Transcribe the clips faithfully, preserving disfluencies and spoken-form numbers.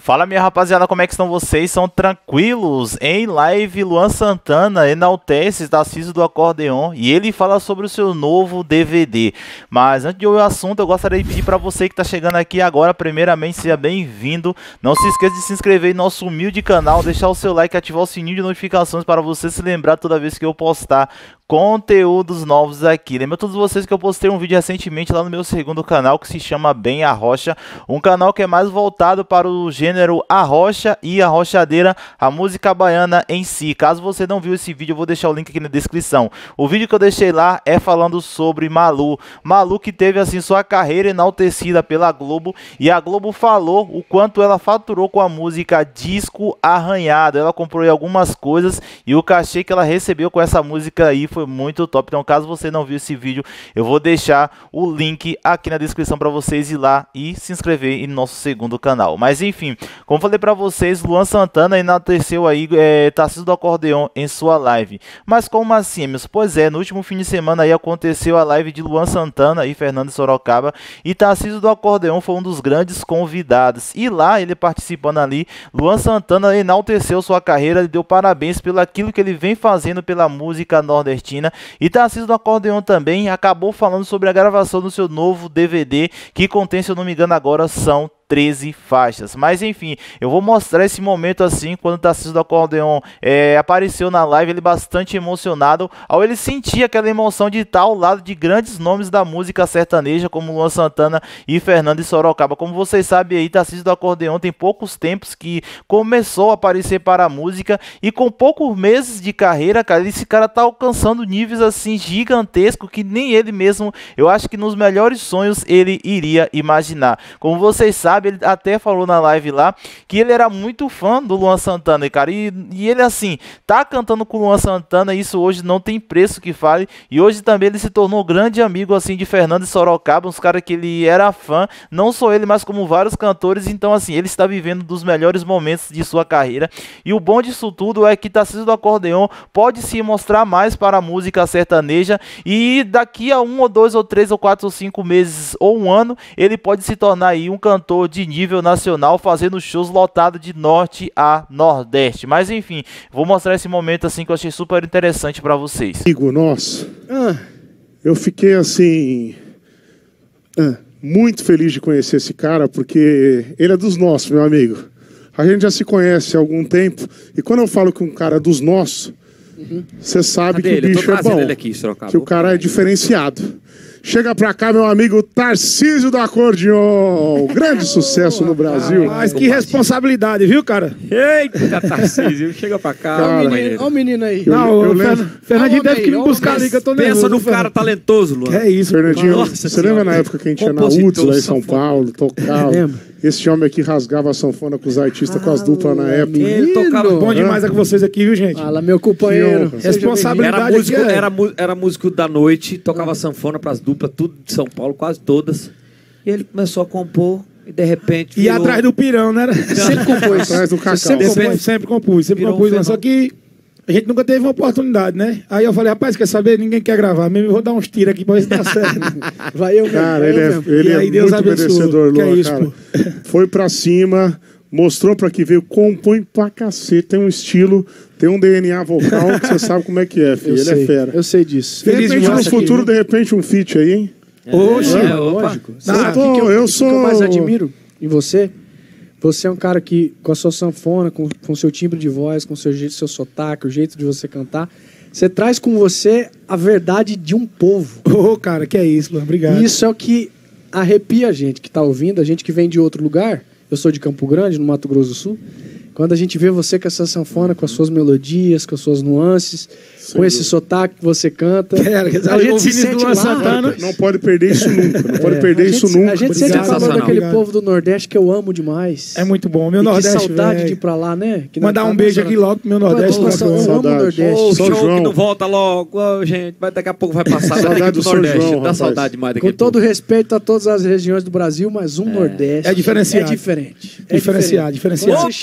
Fala, minha rapaziada, como é que estão vocês? São tranquilos? Em live, Luan Santana enaltece Tarcísio do Acordeon e ele fala sobre o seu novo D V D. Mas antes de ouvir o assunto, eu gostaria de pedir para você que está chegando aqui agora, primeiramente, seja bem-vindo. Não se esqueça de se inscrever em nosso humilde canal, deixar o seu like e ativar o sininho de notificações para você se lembrar toda vez que eu postar conteúdos novos aqui. Lembra todos vocês que eu postei um vídeo recentemente lá no meu segundo canal que se chama Bem Arrocha, um canal que é mais voltado para o gênero arrocha e arrochadeira, a música baiana em si. Caso você não viu esse vídeo, eu vou deixar o link aqui na descrição. O vídeo que eu deixei lá é falando sobre Malu. Malu que teve assim sua carreira enaltecida pela Globo, e a Globo falou o quanto ela faturou com a música Disco Arranhado. Ela comprou aí algumas coisas e o cachê que ela recebeu com essa música aí foi muito top. Então, caso você não viu esse vídeo, eu vou deixar o link aqui na descrição para vocês ir lá e se inscrever em nosso segundo canal. Mas enfim, como falei para vocês, Luan Santana enalteceu aí é, Tarcísio do Acordeon em sua live. Mas como assim, meus? Pois é, no último fim de semana aí aconteceu a live de Luan Santana e Fernando Sorocaba, e Tarcísio do Acordeon foi um dos grandes convidados. E lá, ele participando ali, Luan Santana enalteceu sua carreira e deu parabéns pelo aquilo que ele vem fazendo pela música nordestina. E Tarcísio do Acordeon também acabou falando sobre a gravação do seu novo D V D, que contém, se eu não me engano agora, são treze faixas. Mas enfim, eu vou mostrar esse momento assim, quando o Tarcísio do Acordeon é, apareceu na live, ele bastante emocionado, ao ele sentir aquela emoção de estar ao lado de grandes nomes da música sertaneja, como Luan Santana e Fernando Sorocaba. Como vocês sabem aí, Tarcísio do Acordeon tem poucos tempos que começou a aparecer para a música, e com poucos meses de carreira, cara, esse cara tá alcançando níveis assim gigantescos que nem ele mesmo, eu acho que nos melhores sonhos ele iria imaginar. Como vocês sabem, ele até falou na live lá que ele era muito fã do Luan Santana, cara, e, e ele assim, tá cantando com o Luan Santana, isso hoje não tem preço que fale, e hoje também ele se tornou grande amigo assim de Fernando Sorocaba, uns caras que ele era fã, não só ele, mas como vários cantores. Então assim, ele está vivendo dos melhores momentos de sua carreira, e o bom disso tudo é que Tarcísio do Acordeon pode se mostrar mais para a música sertaneja, e daqui a um ou dois ou três ou quatro ou cinco meses ou um ano, ele pode se tornar aí um cantor de nível nacional, fazendo shows lotados de norte a nordeste. Mas enfim, vou mostrar esse momento assim que eu achei super interessante para vocês. Amigo nosso, ah, eu fiquei assim ah, muito feliz de conhecer esse cara, porque ele é dos nossos, meu amigo. A gente já se conhece há algum tempo, e quando eu falo que um cara é dos nossos, você uhum. sabe Cadê que ele? o bicho é bom, aqui, que o cara é diferenciado. Chega pra cá, meu amigo Tarcísio do Acordeon. Grande sucesso no Brasil. Mas que responsabilidade, viu, cara? Eita, Tarcísio, chega pra cá. Olha o menino, o menino aí. Eu, Não, eu o Fer... Fernandinho deve que me buscar ali, que eu tô nervoso. Pensa num cara talentoso, Luan. Que é isso, Fernandinho. Nossa, você lembra na época que a gente ia na U D S lá em São Paulo, tocava? Lembro. Esse homem aqui rasgava a sanfona com os artistas, ah, com as duplas na época. Ele tocava bom demais é com vocês aqui, viu, gente? Fala, meu companheiro. Responsabilidade. Era músico, é. era, era músico da noite, tocava ah. sanfona pras duplas, tudo de São Paulo, quase todas. E ele começou a compor e de repente. E atrás do pirão, né? Sempre compôs. Atrás do cacau. Sempre compôs, sempre compôs. Sempre compôs, um só que a gente nunca teve uma oportunidade, né? Aí eu falei, rapaz, quer saber? Ninguém quer gravar. Mesmo eu vou dar uns tiros aqui pra ver se dá certo. Vai eu mesmo. Cara, ele eu é, mesmo. ele é aí, Deus muito abençoe. merecedor, Que Luan, é isso, cara. pô. Foi pra cima, mostrou pra que veio, compõe pra cacete, tem um estilo, tem um D N A vocal que você sabe como é que é, filho. Eu ele sei, é fera. Eu sei disso. De repente, no futuro, aqui, de repente, um feat aí, hein? Oxe, é, é, lógico. Não, eu, tô, que eu, eu sou... O que eu mais admiro em você, você é um cara que, com a sua sanfona, com o seu timbre de voz, com o seu jeito, seu sotaque, o jeito de você cantar, você traz com você a verdade de um povo. Ô, oh, cara, que é isso, mano. Obrigado. E isso é o que arrepia a gente que tá ouvindo, a gente que vem de outro lugar. Eu sou de Campo Grande, no Mato Grosso do Sul. Quando a gente vê você com essa sanfona, com as suas melodias, com as suas nuances, com esse sotaque que você canta, é, a gente se sente lá. Santana. Não pode perder isso nunca. Não pode é, perder isso gente, nunca. A gente Obrigado. sente falando daquele Obrigado. povo do Nordeste que eu amo demais. É muito bom. Meu e Nordeste, que saudade véio. de ir pra lá, né? Que mandar um beijo aqui logo pro meu Nordeste. Pô, eu amo o Nordeste. O São show João. que não volta logo. Oh, gente, vai, daqui a pouco vai passar. Saudade do Nordeste. João, Dá saudade demais daqui. Com todo respeito a todas as regiões do Brasil, mas um é. Nordeste é diferenciado. É diferente. É diferenciado, diferenciado. Você chega lá,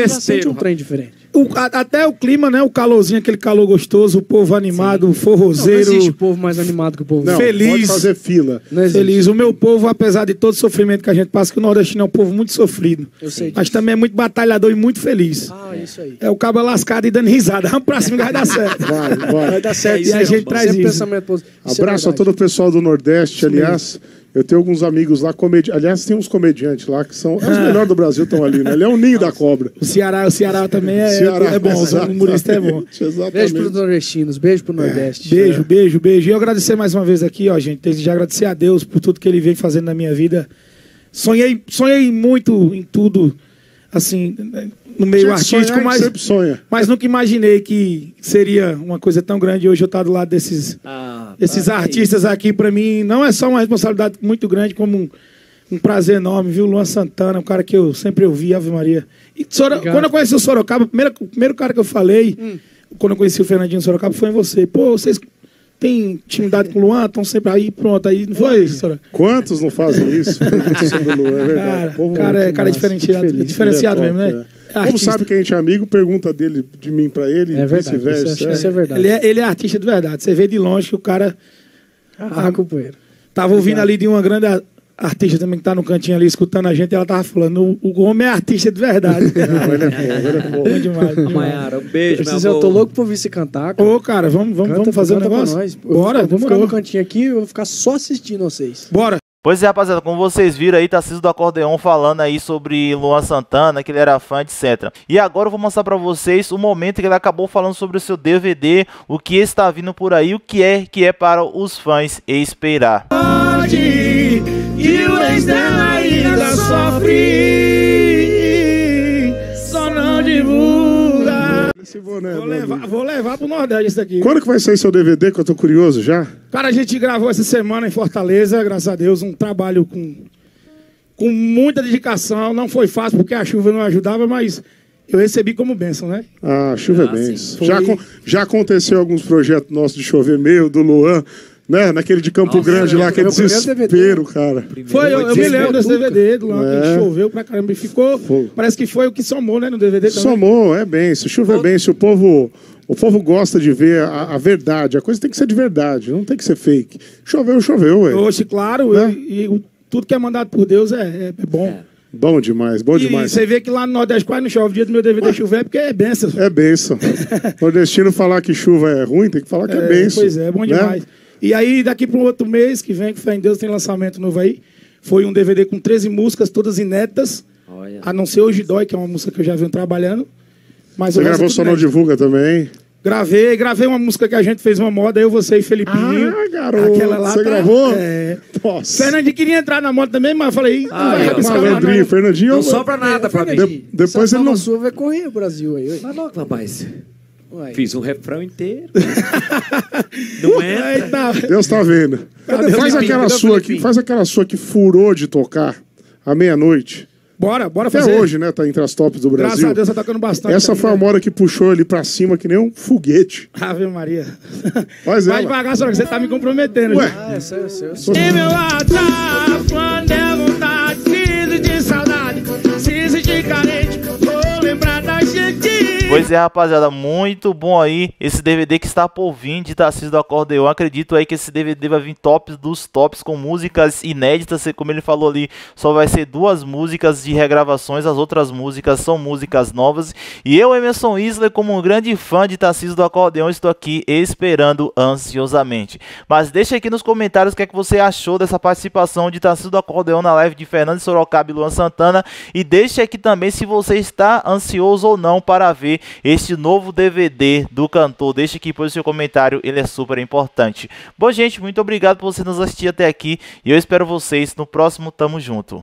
festeiro. Sente um trem diferente. O, a, até o clima, né? O calorzinho, aquele calor gostoso, o povo animado, o forrozeiro. Não, não existe povo mais animado que o povo. Não, feliz. Pode fazer fila. Feliz. O meu povo, apesar de todo o sofrimento que a gente passa, que o nordestino é um povo muito sofrido. Eu sei disso. Mas também é muito batalhador e muito feliz. Ah, isso aí. É o cabo lascado e dando risada. Vamos pra cima que vai dar certo. Vai, vai. Vai dar certo. É, e a gente traz Sempre isso. pensamento positivo. Isso é Abraço a verdade. todo o pessoal do Nordeste, aliás. Eu tenho alguns amigos lá, comedi... aliás, tem uns comediantes lá que são. É os melhores do Brasil estão ali, né? Ele é o ninho da cobra. O Ceará, o Ceará também é, Ceará, é bom, o humorista é bom. Exatamente. Beijo pros nordestinos, beijo pro Nordeste. Beijo, beijo, beijo. E eu agradecer mais uma vez aqui, ó, gente. Desde já agradecer a Deus por tudo que ele vem fazendo na minha vida. Sonhei, sonhei muito em tudo, assim, no meio Tinha que artístico, sonhar, mas, que sempre sonha. mas nunca imaginei que seria uma coisa tão grande hoje eu estar do lado desses, Ah, esses ah, artistas aqui. Pra mim, não é só uma responsabilidade muito grande, como um, um prazer enorme, viu? Luan Santana, um cara que eu sempre ouvi, Ave Maria. E Soro... quando eu conheci o Sorocaba, o primeiro, o primeiro cara que eu falei, hum. quando eu conheci o Fernandinho Sorocaba, foi em você. Pô, vocês têm intimidade com o Luan, estão sempre aí, pronto, aí não foi isso, Sorocaba? Quantos não fazem isso? Sobre o Luan, é verdade. Cara, Povo cara, é, muito cara é massa, diferenciado, fico feliz. diferenciado Ele é mesmo, top, né? é. Como Artista. sabe que a gente é amigo, pergunta dele, de mim pra ele, É e verdade, vice-versa. isso, isso é verdade. Ele é, ele é artista de verdade. Você vê de longe que o cara Ah, companheiro. tava ouvindo ali de uma grande a- artista também que tá no cantinho ali escutando a gente, e ela tava falando, o, o homem é artista de verdade. Não, ele é fogo, ele é fogo. Bom demais, bom demais. Maiara, um beijo, meu Precisa, eu amor. tô louco pra ouvir você cantar. cara. Ô, cara, vamos, vamos, Canta, vamos fazer um canta pra negócio? nós. Bora, eu vou ficar demorou. no cantinho aqui, eu vou ficar só assistindo vocês. Bora. Pois é, rapaziada, como vocês viram aí, Tarcísio do Acordeon falando aí sobre Luan Santana, que ele era fã, etcétera. E agora eu vou mostrar pra vocês o momento que ele acabou falando sobre o seu D V D, o que está vindo por aí, o que é que é para os fãs esperar. Pode, e o ex dela ainda sofre, só não divulga. Esse boné, Vou meu levar, amigo. vou levar pro Nordeste isso aqui. Quando que vai sair seu D V D, que eu tô curioso já? Cara, a gente gravou essa semana em Fortaleza, graças a Deus, um trabalho com, com muita dedicação. Não foi fácil porque a chuva não ajudava, mas eu recebi como bênção, né? Ah, chuva é Ah, bênção. sim. Já, Foi. acon- já aconteceu alguns projetos nossos de chover meio, do Luan, né? Naquele de Campo Nossa, Grande lá, meu que é primeiro D V D. desespero, cara. Foi, eu, eu me Foi lembro desse D V D do Luan, É. que choveu pra caramba e ficou. Foi. Parece que foi o que somou, né, no D V D também. Somou, é bem. Se chuva é bem, se o povo, o povo gosta de ver a, a verdade, a coisa tem que ser de verdade, não tem que ser fake. Choveu, choveu, ué. Oxe, claro, Né? e, e o- tudo que é mandado por Deus é, é- é bom. Bom demais, bom E demais. você vê que lá no Nordeste quase não chove. O dia do meu D V D chover porque é benção. É bênção. Nordestino falar que chuva é ruim, tem que falar que é, É, bênção. pois é, é bom né? demais. E aí, daqui para um outro mês que vem, que fé em Deus, tem lançamento novo aí. Foi um D V D com treze músicas, todas inéditas. Olha. A não ser Hoje Dói, que é uma música que eu já venho trabalhando. Mas Você o resto gravou é tudo só não inédito. divulga também? Gravei, gravei uma música que a gente fez uma moda, eu, você e Felipinho. Ah, garoto, Aquela lá você tá- gravou? É. Nossa. Fernandinho queria entrar na moda também, mas eu falei, não Ah, vai eu- arriscar mais, Malandrinho, não. Fernandinho. Não sobra nada pra mim. De- depois Essa ele não. fama sua vai correr o Brasil aí. ué. Mas não, rapaz. Ué. Fiz um refrão inteiro. Não entra. Eita. Deus tá vendo. Cadê o Faz Felipinho? aquela Cadê o sua Felipinho? que faz aquela sua que furou de tocar à meia-noite. Bora, bora Até fazer. hoje, né? Tá entre as tops do Graças Brasil. a Deus, tá tocando bastante. Essa também, foi a né? mora que puxou ele pra cima que nem um foguete. Ave Maria. Faz Vai ela. devagar, senhora, que você tá me comprometendo. Ué. gente. Ah, essa eu sei, eu sei. E meu WhatsApp, quando é vontade, preciso de saudade, preciso de carente, vou lembrar da gente. Pois é, rapaziada, muito bom aí esse D V D que está por vir de Tarcísio do Acordeon. Acredito aí que esse D V D vai vir tops dos tops, com músicas inéditas, como ele falou ali, só vai ser duas músicas de regravações, as outras músicas são músicas novas. E eu, Emerson Isler, como um grande fã de Tarcísio do Acordeon, estou aqui esperando ansiosamente. Mas deixa aqui nos comentários o que é que você achou dessa participação de Tarcísio do Acordeon na live de Fernando Sorocaba e Luan Santana. E deixa aqui também se você está ansioso ou não para ver este novo D V D do cantor. Deixa aqui por seu comentário, ele é super importante. Bom, gente, muito obrigado por você nos assistir até aqui e eu espero vocês no próximo Tamo Junto.